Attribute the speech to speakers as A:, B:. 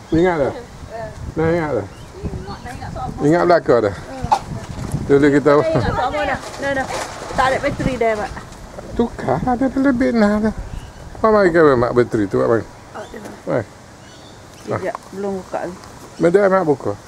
A: Ingat dah? Dah ingat dah? Ingat belakang dah? Dulu kita...
B: Ingat sama dah. Dah. Tak ada bateri dah, Mak.
A: Tukar ada lebih nah dah. Apa mai ke mak bateri tu apa? Mai.
B: Sekejap, belum buka.
A: Benda mak buka.